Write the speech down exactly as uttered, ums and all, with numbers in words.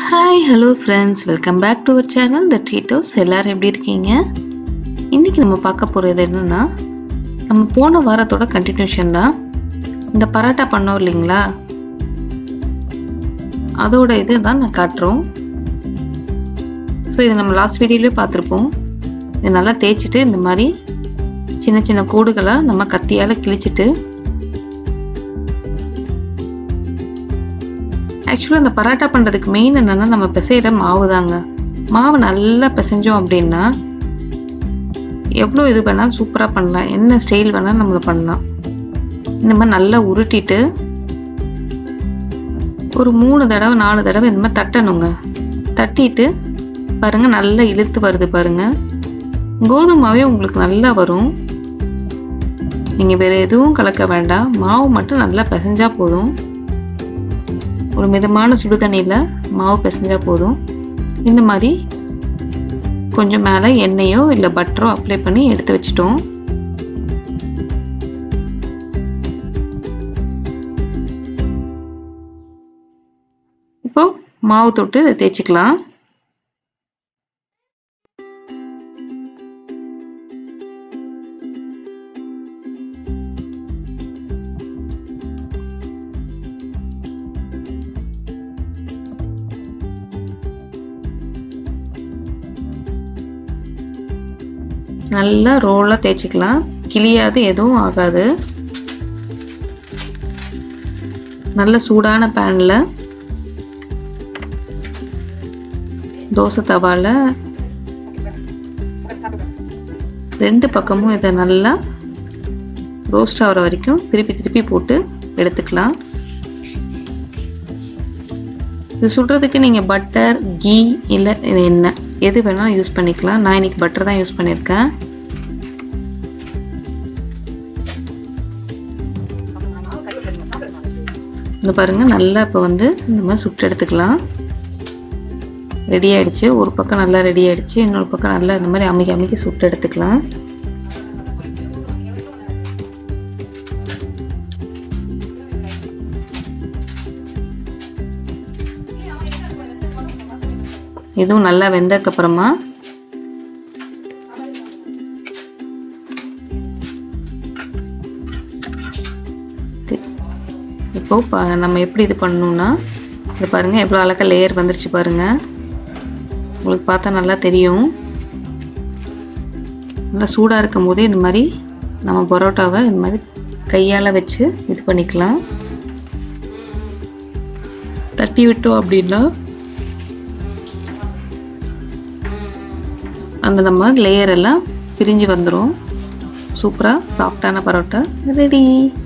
Hi, hello friends, welcome back to our channel The Treat House. எல்லாரும் எப்படி இருக்கீங்க? இன்னைக்கு நம்ம பார்க்க போறது என்னன்னா, நம்ம போன வாரத்தோட கண்டினியூஷன் தான். இந்த பரோட்டா பண்ணோம் இல்லீங்களா? அதோட இது தான் நான் காட்டுறோம். ஸோ இதை நம்ம லாஸ்ட் வீடியோலயே பார்த்துருப்போம். இதை நல்லா தேய்ச்சிட்டு இந்த மாதிரி சின்ன சின்ன கோடுகளை நம்ம கத்தியால் கிழிச்சிட்டு, ஆக்சுவலாக இந்த பரோட்டா பண்ணுறதுக்கு மெயின் என்னென்னா நம்ம பிசைகிற மாவு தாங்க. மாவு நல்லா பிசைஞ்சோம் அப்படின்னா எவ்வளோ இது வேணால் சூப்பராக பண்ணலாம், என்ன ஸ்டைல் வேணால் நம்மளை பண்ணலாம். இந்த மாதிரி நல்லா உருட்டிட்டு ஒரு மூணு தடவை நாலு தடவை இந்த மாதிரி தட்டணுங்க. தட்டிட்டு பாருங்கள், நல்லா இழுத்து வருது பாருங்கள். கோதுமாவே உங்களுக்கு நல்லா வரும். நீங்கள் வேறு எதுவும் கலக்க வேண்டாம், மாவு மட்டும் நல்லா பிசைஞ்சா போதும். ஒரு மிதமான சுடு தண்ணியில் மாவு பிசைஞ்சா போதும். இந்த மாதிரி கொஞ்சம் மேலே எண்ணெயோ இல்லை பட்டரோ அப்ளை பண்ணி எடுத்து வச்சிட்டோம். இப்போ மாவு தொட்டு இதை தேய்ச்சிக்கலாம். நல்லா ரோலாக தேய்ச்சிக்கலாம், கிளியாது, எதுவும் ஆகாது. நல்ல சூடான பேனில் தோசை தவாவில் ரெண்டு பக்கமும் இதை நல்லா ரோஸ்ட் ஆகிற வரைக்கும் திருப்பி திருப்பி போட்டு எடுத்துக்கலாம். இது சுடுறதுக்கு நீங்கள் பட்டர், கீ இல்லை எண்ணெய் எது வேணாலும் யூஸ் பண்ணிக்கலாம். நான் இன்னைக்கு பட்டர் தான் யூஸ் பண்ணியிருக்கேன். இந்த பாருங்கள், நல்லா இப்போ வந்து இந்த மாதிரி சுட்டு எடுத்துக்கலாம். ரெடி ஆகிடுச்சு. ஒரு பக்கம் நல்லா ரெடி ஆகிடுச்சு, இன்னொரு பக்கம் நல்லா இந்த மாதிரி அமைக்கி அமைக்கி சுட்டு எடுத்துக்கலாம். இதுவும் நல்லா வெந்ததுக்கப்புறமா இப்போ நம்ம எப்படி இது பண்ணணும்னா, இது பாருங்கள் எவ்வளோ அழகாக லேயர் வந்துருச்சு பாருங்கள். உங்களுக்கு பார்த்தா நல்லா தெரியும். நல்லா சூடாக இருக்கும் போதே இந்த மாதிரி நம்ம பரோட்டாவை இந்த மாதிரி கையால் வச்சு இது பண்ணிக்கலாம். தட்டி விட்டோம் அப்படின்னா அந்த நம்ம லேயர் எல்லாம் பிரிஞ்சு வந்துடும். சூப்பராக சாஃப்டான பரோட்டா ரெடி.